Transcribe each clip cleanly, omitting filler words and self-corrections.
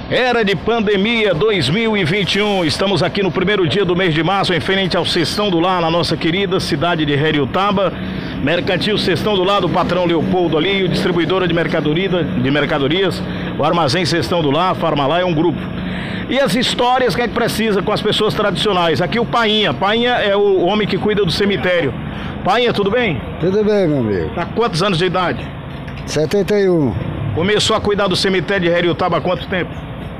Era de pandemia 2021, estamos aqui no primeiro dia do mês de março, em frente ao Cestão do Lar, na nossa querida cidade de Heriotaba. Mercantil Cestão do Lar, do patrão Leopoldo ali, o distribuidora de mercadorias, o Armazém Cestão do Lar, Farmalá é um grupo. E as histórias que a gente precisa com as pessoas tradicionais. Aqui o Painha. Painha é o homem que cuida do cemitério. Painha, tudo bem? Tudo bem, meu amigo. Tá com quantos anos de idade? 71. Começou a cuidar do cemitério de Heriotaba há quanto tempo?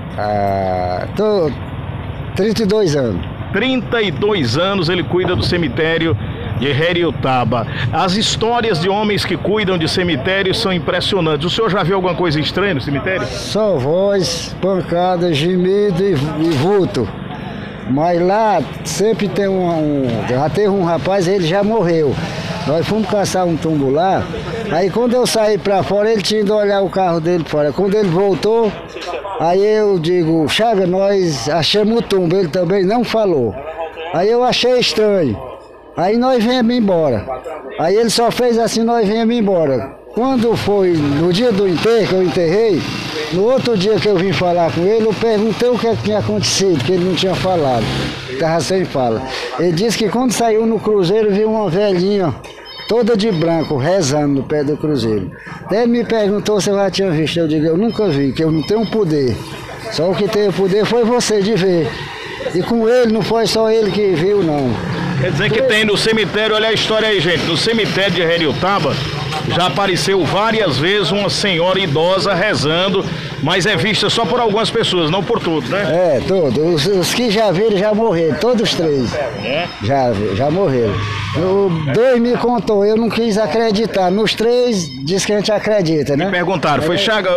Tô 32 anos. 32 anos ele cuida do cemitério de Heriotaba. As histórias de homens que cuidam de cemitérios são impressionantes. O senhor já viu alguma coisa estranha no cemitério? Só voz, pancada, gemido e vulto. Mas lá sempre tem já teve um rapaz, ele já morreu. Nós fomos caçar um tumbo lá. Aí quando eu saí pra fora, ele tinha ido olhar o carro dele fora. Quando ele voltou, aí eu digo, Chaga, nós achamos o tumbo. Ele também não falou. Aí eu achei estranho. Aí nós viemos embora. Aí ele só fez assim, nós viemos embora. Quando foi no dia do enterro, que eu enterrei, no outro dia que eu vim falar com ele, eu perguntei o que tinha acontecido, que ele não tinha falado. Estava sem fala. Ele disse que quando saiu no cruzeiro, viu uma velhinha toda de branco, rezando no pé do cruzeiro. Ele me perguntou se eu já tinha visto. Eu digo, eu nunca vi, que eu não tenho poder. Só o que teve poder foi você de ver. E com ele, não foi só ele que viu, não. Quer dizer que tem no cemitério, olha a história aí, gente. No cemitério de Heriotaba já apareceu várias vezes uma senhora idosa rezando, mas é vista só por algumas pessoas, não por todos, né? É, todos. Os que já viram já morreram, todos três. É? Já morreram. Dois me contou, eu não quis acreditar. Nos três, diz que a gente acredita, né? Me perguntaram, foi Chaga,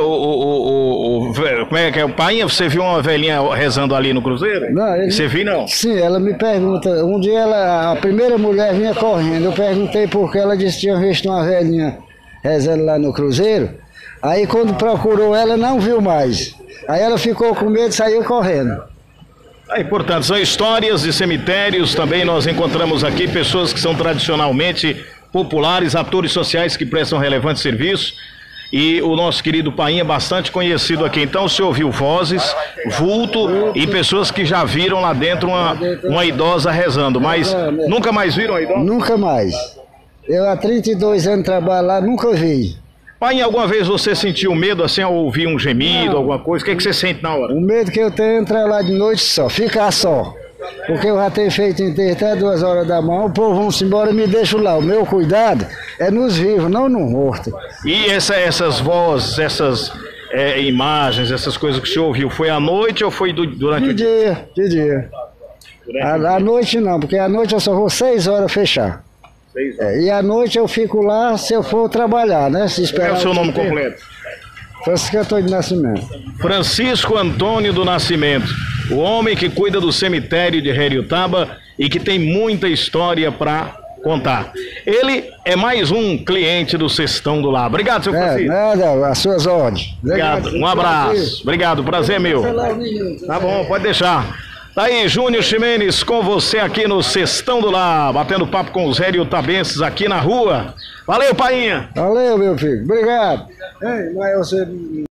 como é que é? O Painha, você viu uma velhinha rezando ali no cruzeiro? Não, Você viu, não? Sim, ela me pergunta. Um dia a primeira mulher vinha correndo. Eu perguntei por que ela disse que tinha visto uma velhinha rezando lá no cruzeiro. Aí quando procurou ela, não viu mais. Aí ela ficou com medo e saiu correndo. Aí, portanto, são histórias de cemitérios. Também nós encontramos aqui pessoas que são tradicionalmente populares, atores sociais que prestam relevante serviço. E o nosso querido Painha é bastante conhecido aqui. Então o senhor ouviu vozes, vulto e pessoas que já viram lá dentro uma idosa rezando. Mas nunca mais viram a idosa? Nunca mais. Eu há 32 anos trabalho lá, nunca vi. Painha, alguma vez você sentiu medo assim ao ouvir um gemido, alguma coisa? O que você sente na hora? O medo que eu tenho é entrar lá de noite só, ficar só. Porque eu já tenho feito enterro até 2 horas da manhã, o povo vão se embora e me deixam lá. O meu cuidado é nos vivos, não no morto. E essas vozes, essas imagens, essas coisas que o senhor ouviu, foi à noite ou foi durante o dia? De dia. À noite não, porque à noite eu só vou 6 horas fechar. 6 horas. E à noite eu fico lá se eu for trabalhar, né? Se esperar. Qual é o seu nome completo? Francisco Antônio do Nascimento. Francisco Antônio do Nascimento, o homem que cuida do cemitério de Heriotaba e que tem muita história para contar. Ele é mais um cliente do Cestão do Lar. Obrigado, seu Francisco. Nada, as suas ordens. Obrigado, um abraço. Obrigado, prazer meu. Tá bom, pode deixar. Tá aí, Júnior Ximenes com você aqui no Cestão do Lar, batendo papo com os heriotabenses aqui na rua. Valeu, Painha. Valeu, meu filho. Obrigado. Ei, mas você...